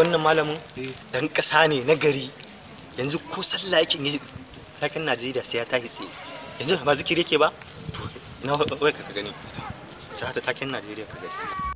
wannan malamin dan kasa ne na gari yanzu ko sallah yake yi taken Najeriya sai ya tashi tsaye yanzu ba zikiri yake ba to ina wai ka gani sai ta taken Najeriya ka gani